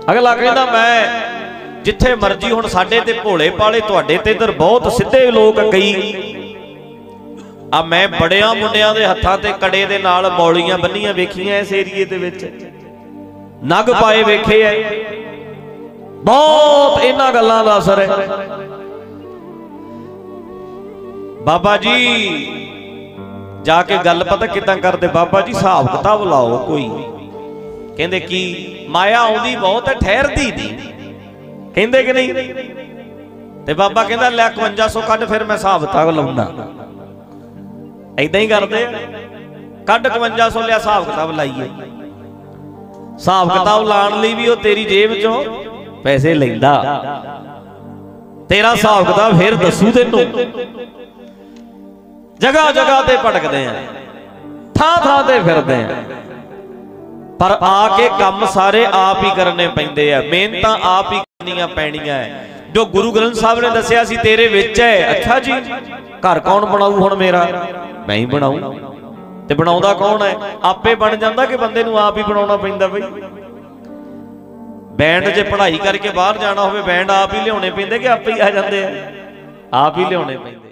अगला कहता मैं जिथे मर्जी हुण साडे ते भोले पाले तुहाडे ते इधर बहुत सीधे लोग कई आ मैं बड़िया मुंडिया दे हत्थां ते कड़े दे नाल मौलियां बन्नियां वेखियां इस एरिए दे विच नग पाए वेखे है बहुत इन्हां गल्लां दा असर है। बाबा जी जाके गल पता किदां करदे बाबा जी हिसाब किताब लाओ कोई कहंदे की माया आउंदी बहुत है ठहरदी नहीं कहंदे कि नहीं ते बाबा कहंदा ले 5100 कढ फिर मैं हिसाब किताब लाउंदा ऐदां ही करदे कढ 5100 लिया हिसाब किताब लाइए हिसाब किताब लाण लई भी वो तेरी जेब चों पैसे लैंदा तेरा हिसाब किताब फिर दसू तैनूं जगह जगह ते भटकदे हैं थां थां ते फिरदे हैं पर आके काम सारे आप ही करने पैंदे आ मेहनतां आप ही करनियां पैणियां है जो गुरु ग्रंथ साहब ने दसिया सी तेरे विच है। अच्छा जी घर कौन बनाऊ हुण मेरा मैं ही बनाऊं ते बनाउंदा कौन है आपे बन जांदा कि बंदे नूं आप ही बनाउणा पैंदा बई बैंड जे पढ़ाई करके बाहर जाना होवे बैंड आप ही लियाउणे पैंदे कि आपे ही आ जांदे आ आप ही लियाउणे पैंदे।